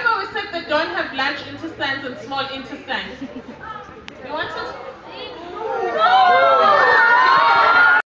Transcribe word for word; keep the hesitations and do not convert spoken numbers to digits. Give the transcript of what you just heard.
Remember we said they don't have large intestines and small intestines.